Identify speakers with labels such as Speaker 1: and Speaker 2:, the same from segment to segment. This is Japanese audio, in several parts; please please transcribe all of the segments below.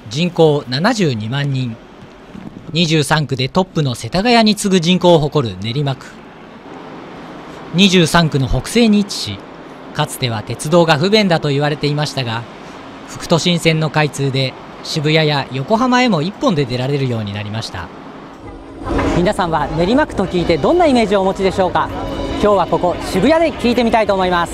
Speaker 1: 人口72万人、23区でトップの世田谷に次ぐ人口を誇る練馬区。23区の北西に位置し、かつては鉄道が不便だと言われていましたが、副都心線の開通で渋谷や横浜へも一本で出られるようになりました。皆さんは練馬区と聞いてどんなイメージをお持ちでしょうか。今日はここ渋谷で聞いてみたいと思います。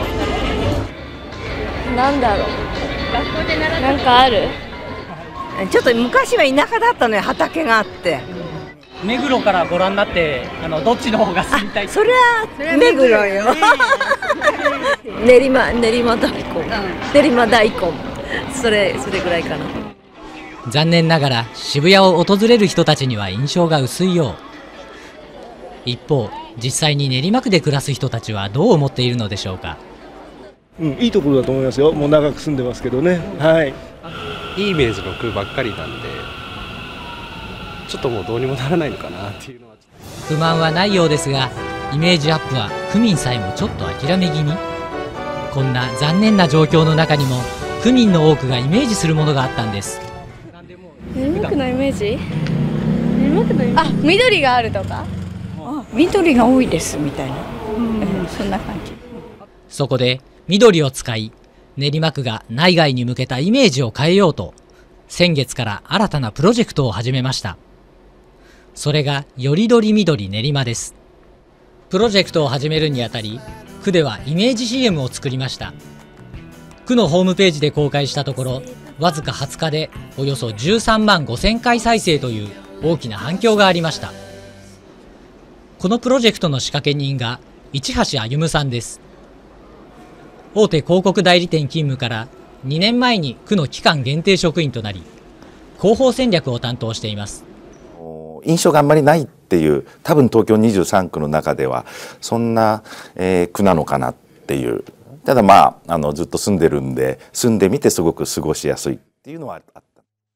Speaker 2: なんだろう、学校で習ったなんかある？
Speaker 3: ちょっと昔は田舎だったのよ、畑があって。
Speaker 1: 目黒からご覧になってどっちの方が住みたい？
Speaker 3: それは目黒よ。
Speaker 2: 練馬大根、練馬大根、それぐらいかな。
Speaker 1: 残念ながら渋谷を訪れる人たちには印象が薄いよう。一方、実際に練馬区で暮らす人たちはどう思っているのでしょうか。
Speaker 4: いいところだと思いますよ。もう長く住んでますけどね。はい。
Speaker 5: いいイメージの区ばっかりなんで、ちょっともうどうにもならないのかなっていうのは。
Speaker 1: 不満はないようですが、イメージアップは区民さえもちょっと諦め気味。こんな残念な状況の中にも区民の多くがイメージするものがあったんです。
Speaker 2: 練馬区のイメージ？練馬区のイメージ？あ、緑があるとか？
Speaker 3: 緑が多いですみたいな、そんな感じ。
Speaker 1: そこで緑を使い、練馬区が内外に向けたイメージを変えようと、先月から新たなプロジェクトを始めました。それがよりどりみどり練馬です。プロジェクトを始めるにあたり、区ではイメージ CM を作りました。区のホームページで公開したところ、わずか20日でおよそ13万5000回再生という大きな反響がありました。このプロジェクトの仕掛け人が市橋歩さんです。大手広告代理店勤務から2年前に区の期間限定職員となり、広報戦略を担当しています。
Speaker 6: 印象があんまりないっていう、多分東京23区の中ではそんな、区なのかなっていう。ただずっと住んでるんで、住んでみてすごく過ごしやすいっていうのはあった。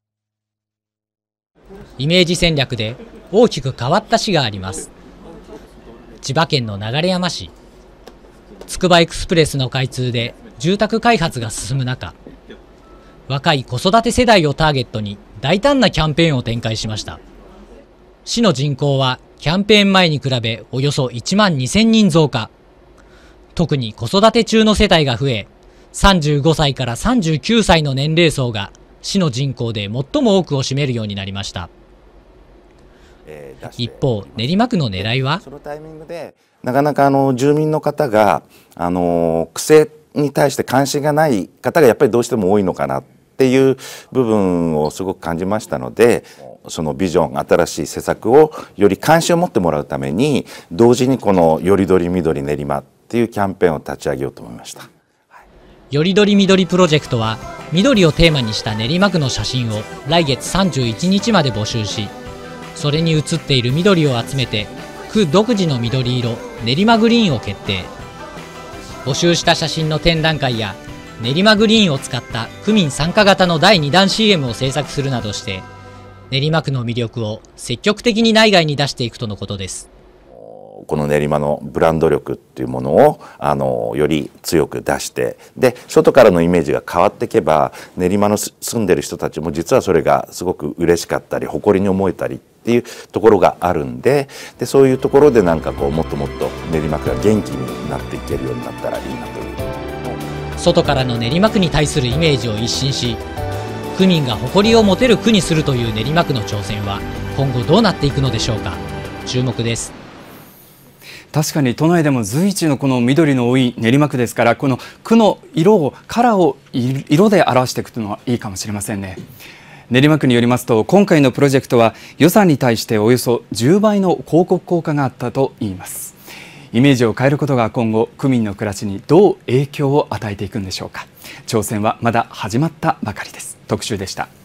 Speaker 1: イメージ戦略で大きく変わった市があります。千葉県の流山市。つくばエクスプレスの開通で住宅開発が進む中、若い子育て世代をターゲットに大胆なキャンペーンを展開しました。市の人口はキャンペーン前に比べおよそ1万2000人増加。特に子育て中の世帯が増え、35歳から39歳の年齢層が市の人口で最も多くを占めるようになりました。一方、練馬区の狙いは？
Speaker 6: そのタイミングでなかなか住民の方が区政に対して関心がない方がやっぱりどうしても多いのかなっていう部分をすごく感じましたので、そのビジョン、新しい施策をより関心を持ってもらうために、同時にこのよりどりみどり練馬っていうキャンペーンを立ち上げようと思いました。
Speaker 1: よりどりみどりプロジェクトは、緑をテーマにした練馬区の写真を来月31日まで募集し、それに写っている緑を集めて区独自の緑色練馬グリーンを決定。募集した写真の展覧会や練馬グリーンを使った区民参加型の第2弾 CM を制作するなどして、練馬区の魅力を積極的に内外に出していくとのことです。
Speaker 6: この練馬のブランド力っていうものをより強く出して、で外からのイメージが変わっていけば、練馬の住んでる人たちも実はそれがすごく嬉しかったり誇りに思えたりっていうところがあるんで、そういうところでもっともっと練馬区が元気になっていけるようになったらいいなという。
Speaker 1: 外からの練馬区に対するイメージを一新し、区民が誇りを持てる区にするという練馬区の挑戦は今後どうなっていくのでしょうか。注目です。
Speaker 7: 確かに都内でも随一のこの緑の多い練馬区ですから、この区のカラーを色で表していくというのはいいかもしれませんね。練馬区によりますと、今回のプロジェクトは予算に対しておよそ10倍の広告効果があったといいます。イメージを変えることが今後区民の暮らしにどう影響を与えていくんでしょうか。挑戦はまだ始まったばかりです。特集でした。